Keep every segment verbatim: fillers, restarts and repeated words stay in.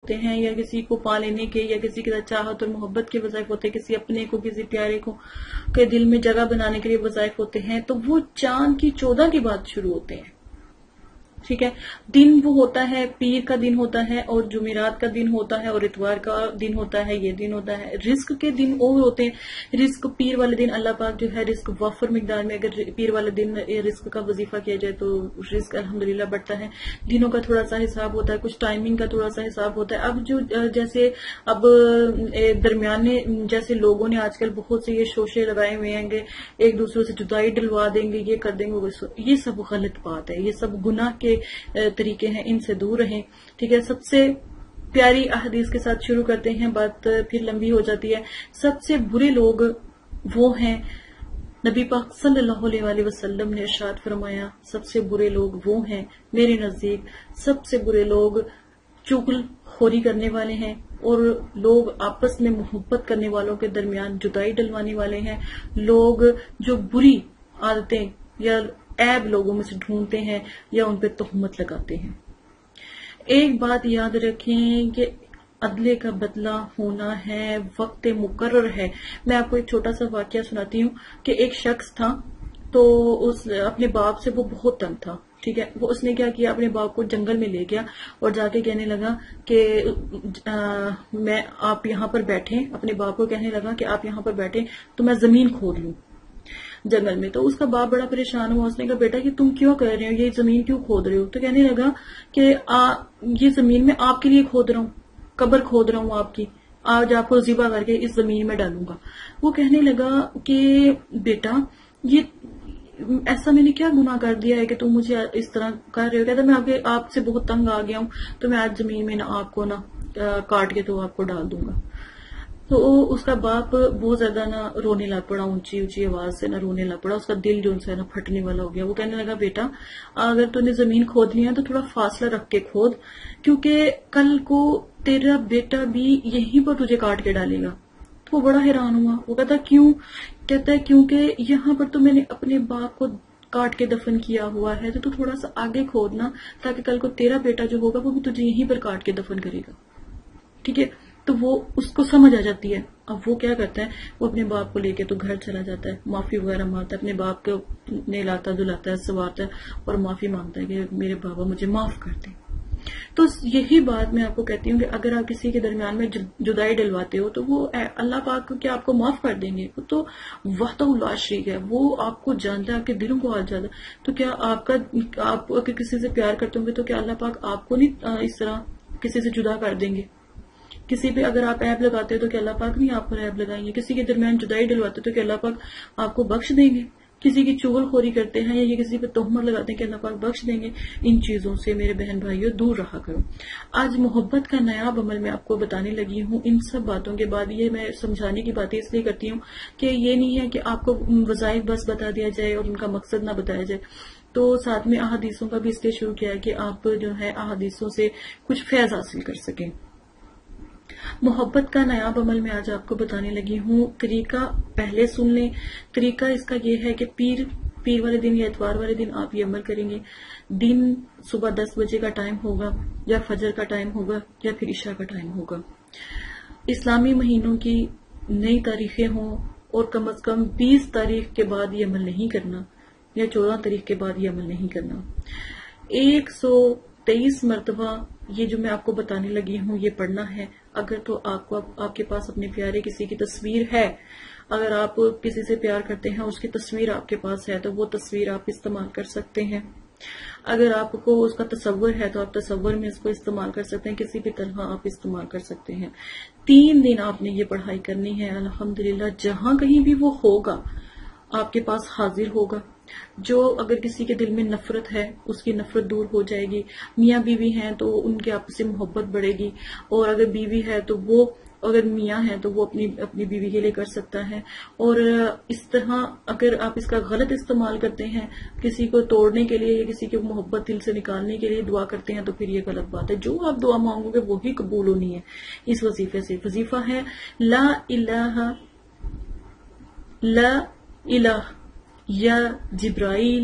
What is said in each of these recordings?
ہوتے ہیں, یا کسی کو پا لینے کے, یا کسی کے ساتھ چاہت اور محبت کے وظائف ہوتے ہیں, کسی اپنے کو کسی پیارے کو کے دل میں جگہ بنانے کے لیے وظائف ہوتے ہیں, تو وہ چاند کی چودہ کے بعد شروع ہوتے ہیں. ٹھیک ہے, دن وہ ہوتا ہے, پیر کا دن ہوتا ہے, اور جمعرات کا دن ہوتا ہے, اور اتوار کا دن ہوتا ہے, یہ دن ہوتا ہے. رزق کے دن اور ہوتے ہیں. رزق پیر والے دن اللہ پاک جو ہے رزق وافر مقدار میں, اگر پیر والے دن رزق کا وظیفہ کیا جائے تو رزق الحمدللہ بڑھتا ہے. دنوں کا تھوڑا سا حساب ہوتا ہے, کچھ ٹائمنگ کا تھوڑا سا حساب ہوتا ہے. اب جو جیسے اب درمیانے جیسے لوگوں نے آج کل بہت سے یہ شوشے لگائے ہوئے ہیں کہ ایک دوسرے سے جدائی ڈلوا دیں گے, یہ کر دیں گے, یہ سب غلط بات ہے, یہ سب گناہ کے طریقے ہیں, ان سے دور رہیں. ٹھیک ہے, سب سے پیاری احادیث کے ساتھ شروع کرتے ہیں, بات پھر لمبی ہو جاتی ہے. سب سے برے لوگ وہ ہیں, نبی پاک صلی اللہ علیہ وآلہ وسلم نے ارشاد فرمایا, سب سے برے لوگ وہ ہیں میرے نزدیک, سب سے برے لوگ چغل خوری کرنے والے ہیں, اور لوگ آپس میں محبت کرنے والوں کے درمیان جدائی ڈلوانے والے ہیں, لوگ جو بری عادتیں یا عیب لوگوں میں سے ڈھونڈتے ہیں یا ان پہ تہمت لگاتے ہیں. ایک بات یاد رکھیں کہ عدلے کا بدلہ ہونا ہے, وقت مقرر ہے. میں آپ کو ایک چھوٹا سا واقعہ سناتی ہوں کہ ایک شخص تھا, تو اس اپنے باپ سے وہ بہت تنگ تھا. ٹھیک ہے, وہ اس نے کیا کیا, اپنے باپ کو جنگل میں لے گیا اور جا کے کہنے لگا کہ میں آپ یہاں پر بیٹھیں, اپنے باپ کو کہنے لگا کہ آپ یہاں پر بیٹھیں تو میں زمین کھود لوں جنگل میں. تو اس کا باپ بڑا پریشان ہوا, اس نے کہا بیٹا کہ تم کیوں کر رہے ہو, یہ زمین کیوں کھود رہے ہو؟ تو کہنے لگا کہ آ, یہ زمین میں آپ کے لیے کھود رہا ہوں, قبر کھود رہا ہوں آپ کی, آج آپ کو ذبح کر کے اس زمین میں ڈالوں گا. وہ کہنے لگا کہ بیٹا یہ ایسا میں نے کیا گناہ کر دیا ہے کہ تم مجھے اس طرح کر رہے ہو؟ کہتا میں آپ کے آپ سے بہت تنگ آ گیا ہوں, تو میں آج زمین میں نہ آپ کو نہ کاٹ کے تو آپ کو ڈال دوں گا. تو اس کا باپ بہت زیادہ نہ رونے لگ پڑا, اونچی اونچی آواز سے نہ رونے لگ پڑا, اس کا دل جو ہے نا پھٹنے والا ہو گیا. وہ کہنے لگا بیٹا اگر تو نے زمین کھود لی ہے تو تھوڑا فاصلہ رکھ کے کھود, کیونکہ کل کو تیرا بیٹا بھی یہیں پر تجھے کاٹ کے ڈالے گا. تو وہ بڑا حیران ہوا. وہ کہتا کیوں؟ کہتا ہے کیونکہ یہاں پر تو میں نے اپنے باپ کو کاٹ کے دفن کیا ہوا ہے, تو تو تھوڑا سا آگے کھودنا تاکہ کل کو تیرا بیٹا جو ہوگا وہ بھی تجھے یہیں پر کاٹ کے دفن کرے گا. ٹھیک ہے, تو وہ اس کو سمجھ آ جاتی ہے. اب وہ کیا کرتا ہے, وہ اپنے باپ کو لے کے تو گھر چلا جاتا ہے, معافی وغیرہ مانگتا ہے, اپنے باپ کو نہلاتا دھلاتا ہے, سنوارتا ہے اور معافی مانگتا ہے کہ میرے بابا مجھے معاف کر دیں. تو یہی بات میں آپ کو کہتی ہوں کہ اگر آپ کسی کے درمیان میں جدائی ڈلواتے ہو تو وہ اللہ پاک کیا آپ کو معاف کر دیں گے؟ وہ تو وحدہ لا شریک ہے, وہ آپ کو جانتا ہے, آپ کے دلوں کو آ جاتا ہے. تو کیا آپ کا آپ اگر کسی سے پیار کرتے ہوں گے تو کیا اللہ پاک آپ کو نہیں اس طرح کسی سے جدا کر دیں گے؟ کسی پہ اگر آپ عیب لگاتے ہیں تو کیا اللہ پاک نہیں آپ پر عیب لگائیں گے؟ کسی کے درمیان جدائی ڈلواتے تو کیا اللہ پاک آپ کو بخش دیں گے؟ کسی کی چغل خوری کرتے ہیں یا کسی پہ تہمت لگاتے ہیں کہ اللہ پاک بخش دیں گے؟ ان چیزوں سے میرے بہن بھائیوں دور رہا کرو. آج محبت کا نایاب عمل میں آپ کو بتانے لگی ہوں. ان سب باتوں کے بعد یہ میں سمجھانے کی باتیں اس لیے کرتی ہوں کہ یہ نہیں ہے کہ آپ کو وظائف بس بتا دیا جائے اور ان کا مقصد نہ بتایا جائے. تو ساتھ میں احادیثوں کا بھی اس لیے شروع کیا ہے کہ آپ جو ہے احادیثوں سے کچھ فیض حاصل کر سکیں. محبت کا نایاب عمل میں آج آپ کو بتانے لگی ہوں. طریقہ پہلے سن لیں. طریقہ اس کا یہ ہے کہ پیر پیر والے دن یا اتوار والے دن آپ یہ عمل کریں گے. دن صبح دس بجے کا ٹائم ہوگا یا فجر کا ٹائم ہوگا یا پھر عشاء کا ٹائم ہوگا. اسلامی مہینوں کی نئی تاریخیں ہوں اور کم از کم بیس تاریخ کے بعد یہ عمل نہیں کرنا یا چودہ تاریخ کے بعد یہ عمل نہیں کرنا. ایک سو تیئیس مرتبہ یہ جو میں آپ کو بتانے لگی ہوں یہ پڑھنا ہے. اگر تو آپ کو آپ کے پاس اپنے پیارے کسی کی تصویر ہے, اگر آپ کسی سے پیار کرتے ہیں اس کی تصویر آپ کے پاس ہے تو وہ تصویر آپ استعمال کر سکتے ہیں. اگر آپ کو اس کا تصور ہے تو آپ تصور میں اس کو استعمال کر سکتے ہیں. کسی بھی طرح آپ استعمال کر سکتے ہیں. تین دن آپ نے یہ پڑھائی کرنی ہے. الحمدللہ جہاں کہیں بھی وہ ہوگا آپ کے پاس حاضر ہوگا. جو اگر کسی کے دل میں نفرت ہے اس کی نفرت دور ہو جائے گی. میاں بیوی ہیں تو ان کے آپس سے محبت بڑھے گی, اور اگر بیوی ہے تو وہ اگر میاں ہے تو وہ اپنی اپنی بیوی کے لیے کر سکتا ہے. اور اس طرح اگر آپ اس کا غلط استعمال کرتے ہیں کسی کو توڑنے کے لیے یا کسی کی محبت دل سے نکالنے کے لیے دعا کرتے ہیں تو پھر یہ غلط بات ہے. جو آپ دعا مانگو گے وہی قبول ہونی ہے اس وظیفے سے. وظیفہ ہے لا الہ لا الہ یا جبرائیل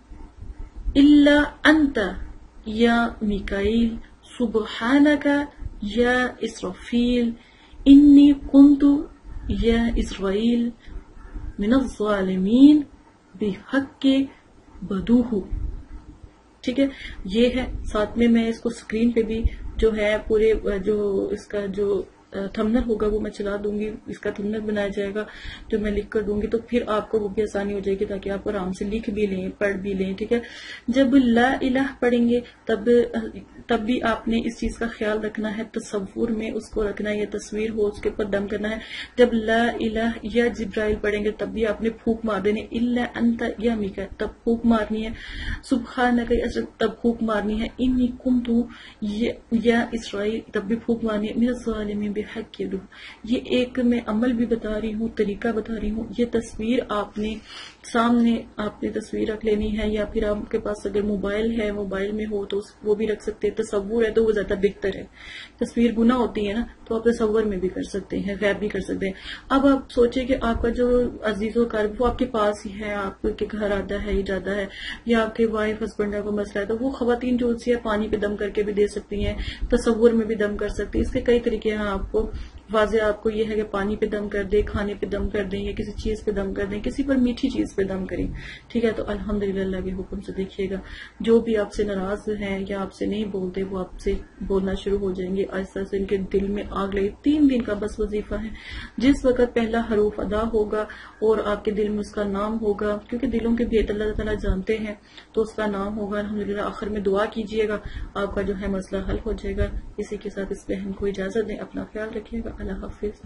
الا انت یا میکائیل سبحانک یا اسرافیل انی کنت یا اسرائیل من الظالمین بحق بدوہ. ٹھیک ہے، یہ ہے. ساتھ میں میں اس کو اسکرین پہ بھی جو ہے پورے جو اس کا جو تھمبنیل ہوگا وہ میں چلا دوں گی، اس کا تھمبنیل بنایا جائے گا جو میں لکھ کر دوں گی، تو پھر آپ کو وہ بھی آسانی ہو جائے گی تاکہ آپ آرام سے لکھ بھی لیں، پڑھ بھی لیں. ٹھیک ہے، جب لا الہ پڑھیں گے تب تب بھی آپ نے اس چیز کا خیال رکھنا ہے، تصور میں اس کو رکھنا ہے، یا تصویر ہو اس کے اوپر دم کرنا ہے. جب لا الہ یا جبرائیل پڑھیں گے تب بھی آپ نے پھونک مار دینی، الا انت یا میکا تب پھونک مارنی ہے، سبحانک تب پھونک مارنی ہے، انی کنت یا اسرائیل تب بھی پھونک مارنی ہے، من الظالمین بحق بدوہ. یہ ایک میں عمل بھی بتا رہی ہوں، طریقہ بتا رہی ہوں. یہ تصویر آپ نے سامنے آپ نے تصویر رکھ لینی ہے، یا پھر آپ کے پاس اگر موبائل ہے، موبائل میں ہو تو وہ بھی رکھ سکتے ہیں. تصور ہے تو وہ زیادہ بہتر ہے. تصویر گناہ ہوتی ہے نا، تو آپ تصور میں بھی کر سکتے ہیں، غیب بھی کر سکتے ہیں. اب آپ سوچیں کہ آپ کا جو عزیز و قریب وہ آپ کے پاس ہی ہے، آپ کے گھر آتا ہے، ہی جاتا ہے، یا آپ کے وائف ہسبینڈ کا کوئی مسئلہ ہے، تو وہ خواتین جو سی ہے پانی پہ دم کر کے بھی دے سکتی ہیں، تصور میں بھی دم کر سکتی ہیں. اس کے کئی طریقے ہیں. آپ کو واضح آپ کو یہ ہے کہ پانی پہ دم کر دیں، کھانے پہ دم کر دیں، یا کسی چیز پہ دم کر دیں، کسی پر میٹھی چیز پہ دم کریں. ٹھیک ہے، تو الحمدللہ اللہ کے حکم سے دیکھیے گا جو بھی آپ سے ناراض ہیں یا آپ سے نہیں بولتے وہ آپ سے بولنا شروع ہو جائیں گے. آہستہ سے ان کے دل میں آگ لگے. تین دن کا بس وظیفہ ہے. جس وقت پہلا حروف ادا ہوگا اور آپ کے دل میں اس کا نام ہوگا، کیونکہ دلوں کے بھید اللہ تعالیٰ جانتے ہیں، تو اس کا نام ہوگا. الحمدللہ آخر میں دعا کیجئے گا، آپ کا جو ہے مسئلہ حل ہو جائے گا. اسی کے ساتھ اس بہن کو اجازت دیں. اپنا خیال رکھیے گا. اللہ حافظ.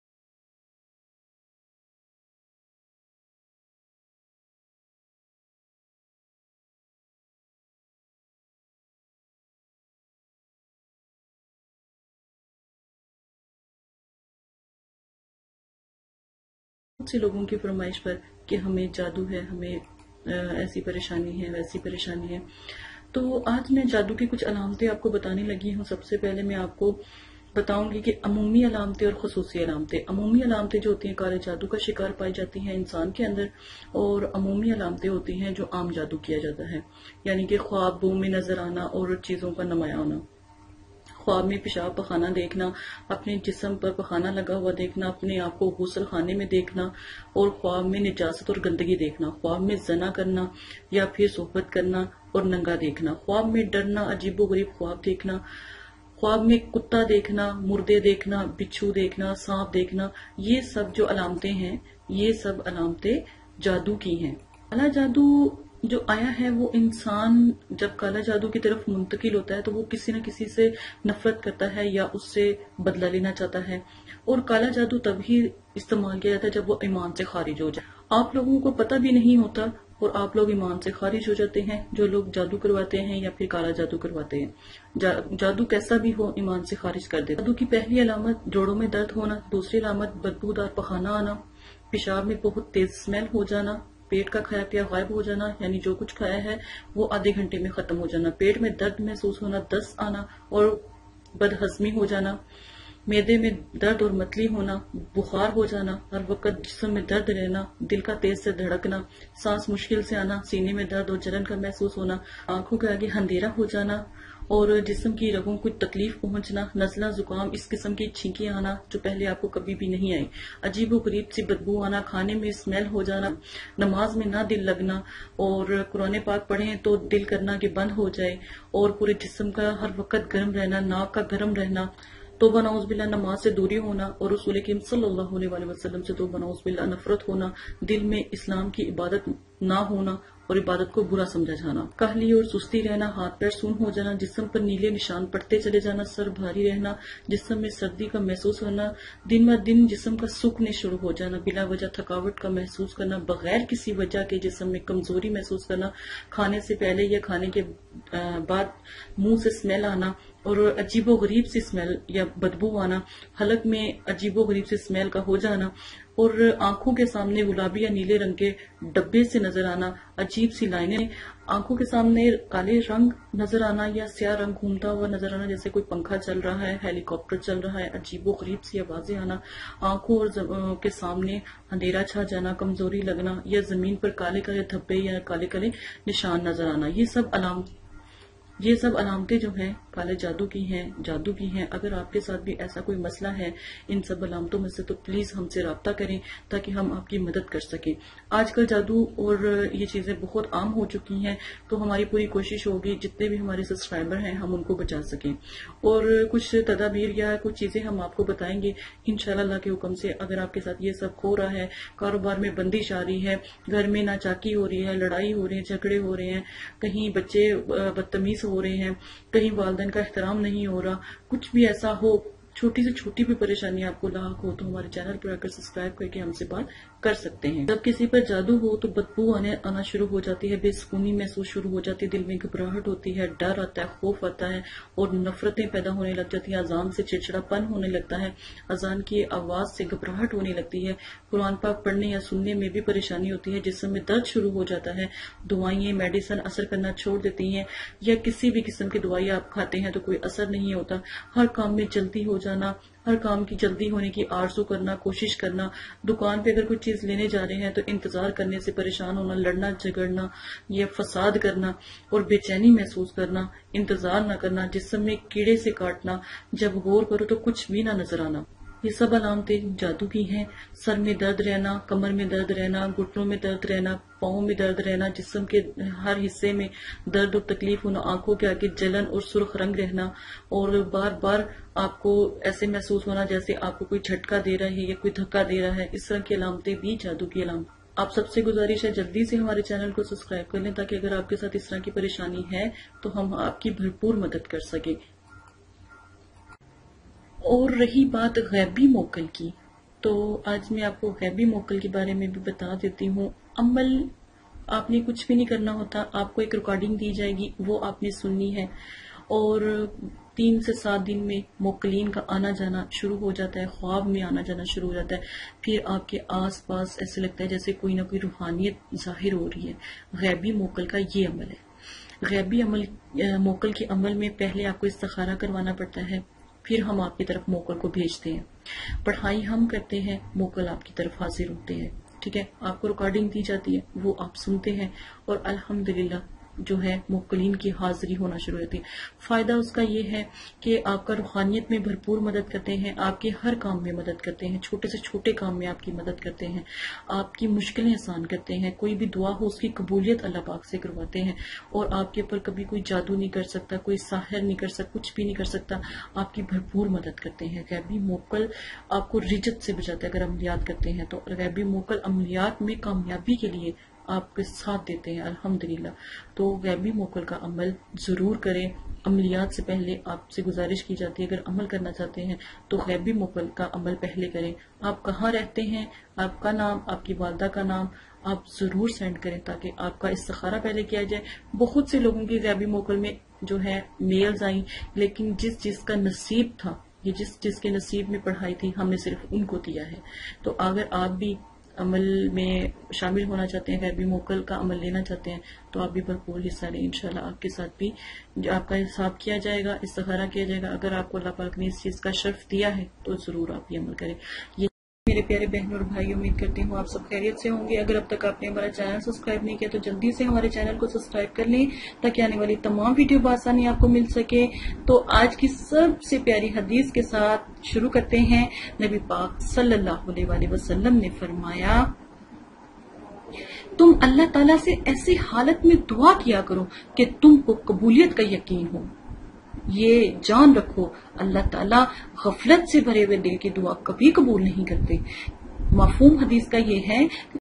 بہت سے لوگوں کی فرمائش پر کہ ہمیں جادو ہے، ہمیں ایسی پریشانی ہے، ویسی پریشانی ہے. تو آج میں جادو کی کچھ علامتیں آپ کو بتانے لگی ہوں. سب سے پہلے میں آپ کو بتاؤں گی کہ عمومی علامتیں اور خصوصی علامتیں. عمومی علامتیں جو ہوتی ہیں کالے جادو کا شکار پائی جاتی ہیں انسان کے اندر، اور عمومی علامتیں ہوتی ہیں جو عام جادو کیا جاتا ہے، یعنی کہ خوابوں میں نظر آنا اور چیزوں کا نمایاں ہونا. خواب میں پیشاب پخانہ دیکھنا، اپنے جسم پر پخانہ لگا ہوا دیکھنا، اپنے آپ کو غسل خانے میں دیکھنا، اور خواب میں نجاست اور گندگی دیکھنا. خواب میں زنا کرنا یا پھر صحبت کرنا اور ننگا دیکھنا. خواب میں ڈرنا، عجیب و غریب خواب دیکھنا. خواب میں کتا دیکھنا، مردے دیکھنا، بچھو دیکھنا، سانپ دیکھنا. یہ سب جو علامتیں ہیں یہ سب علامتیں جادو کی ہیں. کالا جادو جو آیا ہے وہ انسان جب کالا جادو کی طرف منتقل ہوتا ہے تو وہ کسی نہ کسی سے نفرت کرتا ہے یا اس سے بدلہ لینا چاہتا ہے. اور کالا جادو تب ہی استعمال کیا جاتا ہے جب وہ ایمان سے خارج ہو جائے. آپ لوگوں کو پتہ بھی نہیں ہوتا اور آپ لوگ ایمان سے خارج ہو جاتے ہیں. جو لوگ جادو کرواتے ہیں یا پھر کالا جادو کرواتے ہیں، جادو کیسا بھی ہو ایمان سے خارج کر دیتا. جادو کی پہلی علامت جوڑوں میں درد ہونا، دوسری علامت بدبودار پخانہ آنا، پیشاب میں بہت تیز اسمیل ہو جانا، پیٹ کا کھایا پیا غائب ہو جانا، یعنی جو کچھ کھایا ہے وہ آدھے گھنٹے میں ختم ہو جانا، پیٹ میں درد محسوس ہونا، دست آنا اور بدہضمی ہو جانا، معدے میں درد اور متلی ہونا، بخار ہو جانا، ہر وقت جسم میں درد رہنا، دل کا تیز سے دھڑکنا، سانس مشکل سے آنا، سینے میں درد اور جلن کا محسوس ہونا، آنکھوں کے آگے اندھیرا ہو جانا اور جسم کی رگوں کو تکلیف پہنچنا، نزلہ زکام اس قسم کی چھینکیں آنا جو پہلے آپ کو کبھی بھی نہیں آئی، عجیب و غریب سی بدبو آنا، کھانے میں اسمیل ہو جانا، نماز میں نہ دل لگنا، اور قرآن پاک پڑھیں تو دل کرنا کہ بند ہو جائے، اور پورے جسم کا ہر وقت گرم رہنا، ناک کا گرم رہنا، توبہ نعوذ باللہ نماز سے دوری ہونا، اور رسول کریم صلی اللہ علیہ وآلہ وسلم سے توبہ نعوذ باللہ نفرت ہونا، دل میں اسلام کی عبادت نہ ہونا اور عبادت کو برا سمجھا جانا، کاہلی اور سستی رہنا، ہاتھ پیر سون ہو جانا، جسم پر نیلے نشان پڑتے چلے جانا، سر بھاری رہنا، جسم میں سردی کا محسوس ہونا، دن بہ دن جسم کا سوکھنے شروع ہو جانا، بلا وجہ تھکاوٹ کا محسوس کرنا، بغیر کسی وجہ کے جسم میں کمزوری محسوس کرنا، کھانے سے پہلے یا کھانے کے بعد منہ سے اسمیل آنا اور عجیب و غریب سی اسمیل یا بدبو آنا، حلق میں عجیب و غریب سی اسمیل کا ہو جانا، اور آنکھوں کے سامنے گلابی یا نیلے رنگ کے ڈبے سے نظر آنا، عجیب سی لائنیں، آنکھوں کے سامنے کالے رنگ نظر آنا یا سیاہ رنگ گھومتا ہوا نظر آنا جیسے کوئی پنکھا چل رہا ہے، ہیلی کاپٹر چل رہا ہے، عجیب و غریب سی آوازیں آنا، آنکھوں اور کے سامنے اندھیرا چھا جانا، کمزوری لگنا یا زمین پر کالے کالے دھبے یا کالے کالے نشان نظر آنا. یہ سب علام یہ سب علامتیں جو ہیں کالے جادو کی ہیں، جادو کی ہیں۔ اگر آپ کے ساتھ بھی ایسا کوئی مسئلہ ہے ان سب علامتوں میں سے تو پلیز ہم سے رابطہ کریں تاکہ ہم آپ کی مدد کر سکیں۔ آج کل جادو اور یہ چیزیں بہت عام ہو چکی ہیں، تو ہماری پوری کوشش ہوگی جتنے بھی ہمارے سبسکرائبر ہیں ہم ان کو بچا سکیں، اور کچھ تدابیر یا کچھ چیزیں ہم آپ کو بتائیں گے انشاءاللہ اللہ کے حکم سے۔ اگر آپ کے ساتھ یہ سب ہو رہا ہے، کاروبار میں بندش آ رہی ہے، گھر میں ناچاکی ہو رہی ہے، لڑائی ہو رہی ہے، جھگڑے ہو رہے ہیں، کہیں بچے بدتمیز ہو رہے ہیں، کہیں والدین کا احترام نہیں ہو رہا، کچھ بھی ایسا ہو، چھوٹی سے چھوٹی بھی پریشانی آپ کو لاحق ہو تو ہمارے چینل پر آ کر سبسکرائب کر کے ہم سے بات کر سکتے ہیں۔ جب کسی پر جادو ہو تو بدبو آنے آنا شروع ہو جاتی ہے، بے سکونی محسوس شروع ہو جاتی ہے، دل میں گھبراہٹ ہوتی ہے، ڈر آتا ہے، خوف آتا ہے اور نفرتیں پیدا ہونے لگ جاتی ہیں، اذان سے چڑچڑا پن ہونے لگتا ہے، اذان کی آواز سے گھبراہٹ ہونے لگتی ہے، قرآن پاک پڑھنے یا سننے میں بھی پریشانی ہوتی ہے، جسم میں درد شروع ہو جاتا ہے، دوائیں میڈیسن اثر کرنا چھوڑ دیتی ہیں، یا کسی بھی قسم کی دوائی آپ کھاتے ہیں تو کوئی اثر نہیں ہوتا، ہر کام میں جلدی ہو جانا، ہر کام کی جلدی ہونے کی آرزو کرنا، کوشش کرنا، دکان پہ اگر کوئی چیز لینے جا رہے ہیں تو انتظار کرنے سے پریشان ہونا، لڑنا جھگڑنا یا فساد کرنا اور بے چینی محسوس کرنا، انتظار نہ کرنا، جسم میں کیڑے سے کاٹنا، جب غور کرو تو کچھ بھی نہ نظر آنا۔ یہ سب علامتیں جادو کی ہیں۔ سر میں درد رہنا، کمر میں درد رہنا، گھٹنوں میں درد رہنا، پاؤں میں درد رہنا، جسم کے ہر حصے میں درد اور تکلیف ہونا، آنکھوں کے آگے جلن اور سرخ رنگ رہنا، اور بار بار آپ کو ایسے محسوس ہونا جیسے آپ کو کوئی جھٹکا دے رہا ہے یا کوئی دھکا دے رہا ہے، اس طرح کی علامتیں بھی جادو کی علامت۔ آپ سب سے گزارش ہے جلدی سے ہمارے چینل کو سبسکرائب کر لیں تاکہ اگر آپ کے ساتھ اس طرح کی پریشانی ہے تو ہم آپ کی بھرپور مدد کر سکیں۔ اور رہی بات غیبی موکل کی، تو آج میں آپ کو غیبی موکل کے بارے میں بھی بتا دیتی ہوں۔ عمل آپ نے کچھ بھی نہیں کرنا ہوتا، آپ کو ایک ریکارڈنگ دی جائے گی، وہ آپ نے سننی ہے، اور تین سے سات دن میں موکلین کا آنا جانا شروع ہو جاتا ہے، خواب میں آنا جانا شروع ہو جاتا ہے، پھر آپ کے آس پاس ایسے لگتا ہے جیسے کوئی نہ کوئی روحانیت ظاہر ہو رہی ہے۔ غیبی موکل کا یہ عمل ہے۔ غیبی عمل موکل کے عمل میں پہلے آپ کو استخارہ کروانا پڑتا ہے، پھر ہم آپ کی طرف موکل کو بھیجتے ہیں، پڑھائی ہم کرتے ہیں، موکل آپ کی طرف حاضر ہوتے ہیں، ٹھیک ہے، آپ کو ریکارڈنگ دی جاتی ہے، وہ آپ سنتے ہیں، اور الحمدللہ جو ہے موکلین کی حاضری ہونا شروع ہوتی ہے۔ فائدہ اس کا یہ ہے کہ آپ کا روحانیت میں بھرپور مدد کرتے ہیں، آپ کے ہر کام میں مدد کرتے ہیں، چھوٹے سے چھوٹے کام میں آپ کی مدد کرتے ہیں، آپ کی مشکلیں آسان کرتے ہیں، کوئی بھی دعا ہو اس کی قبولیت اللہ پاک سے کرواتے ہیں، اور آپ کے اوپر کبھی کوئی جادو نہیں کر سکتا، کوئی ساحر نہیں کر سکتا، کچھ بھی نہیں کر سکتا، آپ کی بھرپور مدد کرتے ہیں۔ غیبی موکل آپ کو رجت سے بچاتا ہے اگر عملیات کرتے ہیں تو، غیبی موکل عملیات میں کامیابی کے لیے آپ کے ساتھ دیتے ہیں الحمدللہ۔ تو غیبی موکل کا عمل ضرور کریں۔ عملیات سے پہلے آپ سے گزارش کی جاتی ہے اگر عمل کرنا چاہتے ہیں تو غیبی موکل کا عمل پہلے کریں۔ آپ کہاں رہتے ہیں، آپ کا نام، آپ کی والدہ کا نام آپ ضرور سینڈ کریں تاکہ آپ کا استخارہ پہلے کیا جائے۔ بہت سے لوگوں کی غیبی موکل میں جو ہے میلز آئیں، لیکن جس جس کا نصیب تھا، یہ جس جس کے نصیب میں پڑھائی تھی، ہم نے صرف ان کو دیا ہے۔ تو اگر آپ بھی عمل میں شامل ہونا چاہتے ہیں، غیبی موکل کا عمل لینا چاہتے ہیں تو آپ بھی بھرپور حصہ لیں، انشاءاللہ آپ کے ساتھ بھی آپ کا حساب کیا جائے گا، استخارہ کیا جائے گا۔ اگر آپ کو اللہ پاک نے اس چیز کا شرف دیا ہے تو ضرور آپ یہ عمل کریں۔ یہ میرے پیارے بہنوں اور بھائی، امید کرتی ہوں آپ سب خیریت سے ہوں گے۔ اگر اب تک آپ نے ہمارا چینل سبسکرائب نہیں کیا تو جلدی سے ہمارے چینل کو سبسکرائب کر لیں تاکہ آنے والی تمام ویڈیو بآسانی آپ کو مل سکے۔ تو آج کی سب سے پیاری حدیث کے ساتھ شروع کرتے ہیں۔ نبی پاک صلی اللہ علیہ وآلہ وسلم نے فرمایا، تم اللہ تعالیٰ سے ایسی حالت میں دعا کیا کرو کہ تم کو قبولیت کا یقین ہو۔ یہ جان رکھو، اللہ تعالیٰ غفلت سے بھرے ہوئے دل کی دعا کبھی قبول نہیں کرتے۔ مفہوم حدیث کا یہ ہے